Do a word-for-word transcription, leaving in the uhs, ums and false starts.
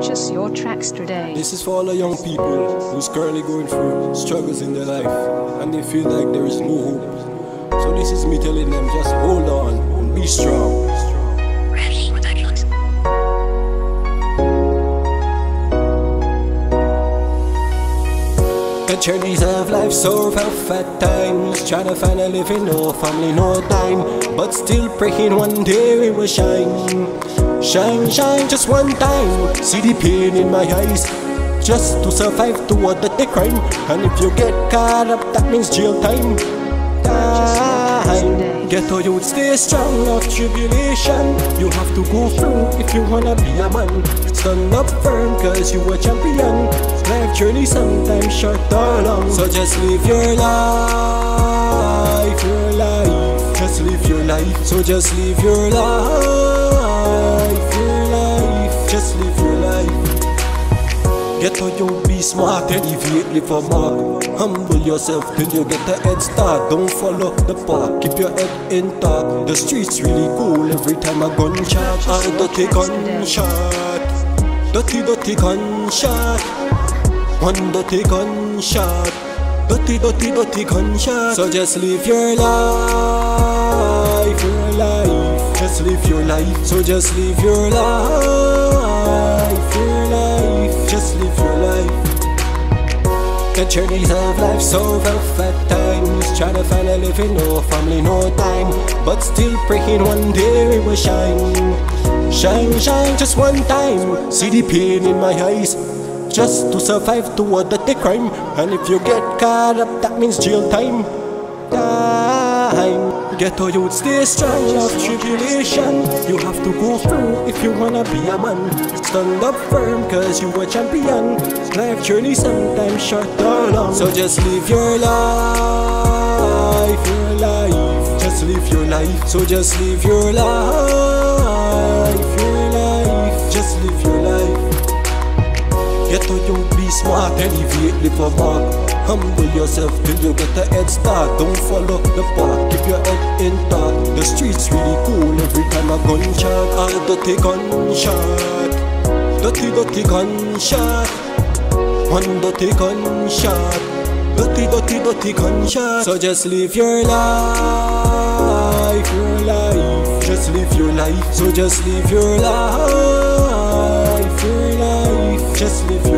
Purchase your tracks today. This is for all the young people who's currently going through struggles in their life and they feel like there is no hope. So this is me telling them, just hold on and be strong. The journeys of life so rough at times, trying to find a living, no family, no time, but still praying one day we will shine. Shine, shine just one time. See the pain in my eyes, just to survive to what the crime. And if you get caught up, that means jail time. Time. Ghetto youth, stay strong of tribulation. You have to go through if you wanna be a man. Stand up firm cause you a champion. Life journey sometimes short or long, so just live your life, your life. Just live your life, so just live your life, your life. Just live your life. Ghetto you be smart, elevate, live for mark. Humble yourself till you get a head start. Don't follow the path, keep your head intact. The streets really cool every time a gunshot. A dirty gunshot, dirty dirty gunshot. One dirty gunshot, dirty dirty dirty gunshot. So just live your life, your life. Just live your life. So just live your life, your life. Just live your life. The journeys of life so rough at times, trying to find a living, no family, no time, but still praying one day we will shine. Shine, shine just one time. See the pain in my eyes, just to survive to what the crime. And if you get caught up, that means jail time. Time. Ghetto youth, stay strong of tribulation. You have to go through if you wanna be a man. Stand up firm cause you a champion. Life journey sometimes short or long, so just live your life, your life. Just live your life, so just live your life, your life. Just live your life. Ghetto you be smart, elevate, live for mark. Humble yourself till you get a head start. Don't follow the path, keep your head intact. The streets really cool every time a gunshot. A dirty gunshot, dirty dirty gunshot. One dirty gunshot, dirty dirty dirty gunshot. So just live your life, your life. Just live your life. So just live your life, your life. Just live your life.